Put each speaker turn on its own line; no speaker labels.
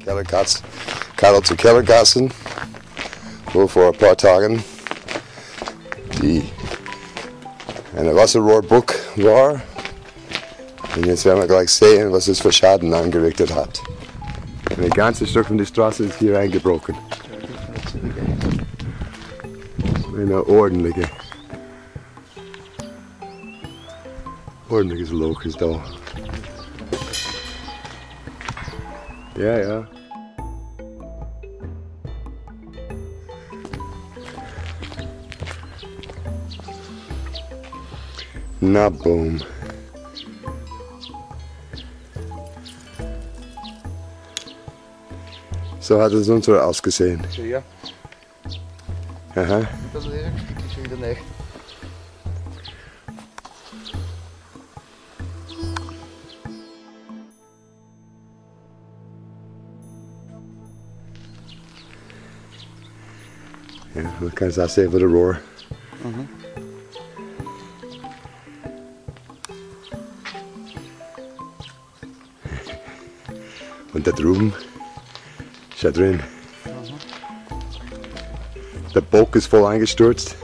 Kellergasse, zu Kellergassen, wo vor ein paar Tagen eine Wasserrohrbuck war. Und jetzt werden wir gleich sehen, was es für Schaden angerichtet hat. Ein ganzes Stück von der Straße ist hier eingebrochen. Eine ordentliches Loch ist da. Ja, ja. Na, boom. So hat es uns ausgesehen.
Ja.
Aha.
Das ist ein Stückchen wieder neu.
Ja, man kann es auch sehen, wo der Rohr.
Mhm.
Und da drüben ist er drin. Der Bock ist voll eingestürzt.